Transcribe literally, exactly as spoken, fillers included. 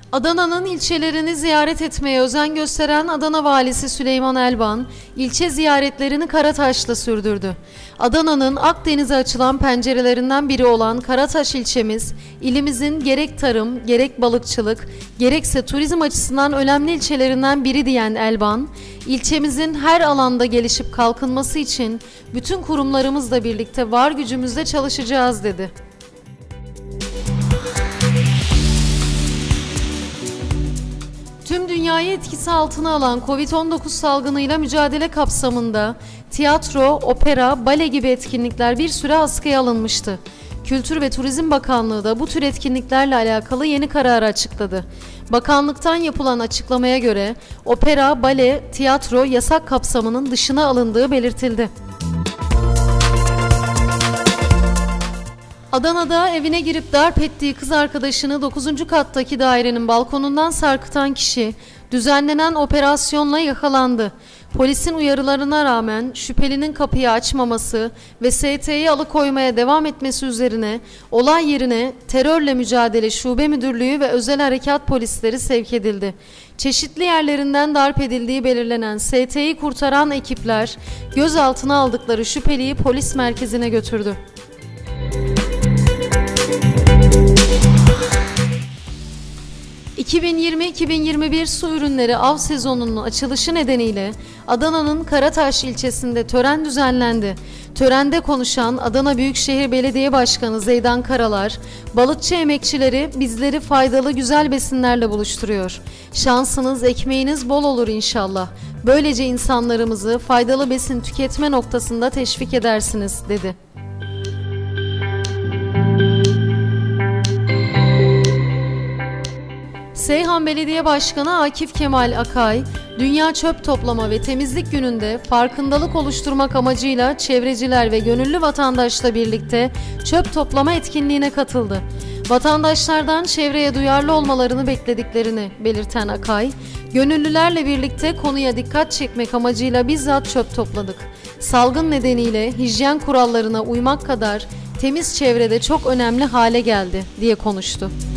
Adana'nın ilçelerini ziyaret etmeye özen gösteren Adana Valisi Süleyman Elban, ilçe ziyaretlerini Karataş'la sürdürdü. Adana'nın Akdeniz'e açılan pencerelerinden biri olan Karataş ilçemiz, ilimizin gerek tarım, gerek balıkçılık, gerekse turizm açısından önemli ilçelerinden biri diyen Elban, ilçemizin her alanda gelişip kalkınması için bütün kurumlarımızla birlikte var gücümüzle çalışacağız dedi. Tüm dünyayı etkisi altına alan kovid on dokuz salgınıyla mücadele kapsamında tiyatro, opera, bale gibi etkinlikler bir süre askıya alınmıştı. Kültür ve Turizm Bakanlığı da bu tür etkinliklerle alakalı yeni kararı açıkladı. Bakanlıktan yapılan açıklamaya göre opera, bale, tiyatro yasak kapsamının dışına alındığı belirtildi. Adana'da evine girip darp ettiği kız arkadaşını dokuzuncu kattaki dairenin balkonundan sarkıtan kişi düzenlenen operasyonla yakalandı. Polisin uyarılarına rağmen şüphelinin kapıyı açmaması ve S T'yi alıkoymaya devam etmesi üzerine olay yerine Terörle Mücadele Şube Müdürlüğü ve Özel Harekat Polisleri sevk edildi. Çeşitli yerlerinden darp edildiği belirlenen S T'yi kurtaran ekipler gözaltına aldıkları şüpheliyi polis merkezine götürdü. iki bin yirmi iki bin yirmi bir su ürünleri av sezonunun açılışı nedeniyle Adana'nın Karataş ilçesinde tören düzenlendi. Törende konuşan Adana Büyükşehir Belediye Başkanı Zeydan Karalar, balıkçı emekçileri bizleri faydalı güzel besinlerle buluşturuyor. Şansınız, ekmeğiniz bol olur inşallah. Böylece insanlarımızı faydalı besin tüketme noktasında teşvik edersiniz, dedi. Seyhan Belediye Başkanı Akif Kemal Akay, Dünya Çöp Toplama ve Temizlik Günü'nde farkındalık oluşturmak amacıyla çevreciler ve gönüllü vatandaşla birlikte çöp toplama etkinliğine katıldı. Vatandaşlardan çevreye duyarlı olmalarını beklediklerini belirten Akay, gönüllülerle birlikte konuya dikkat çekmek amacıyla bizzat çöp topladık. Salgın nedeniyle hijyen kurallarına uymak kadar temiz çevrede çok önemli hale geldi, diye konuştu.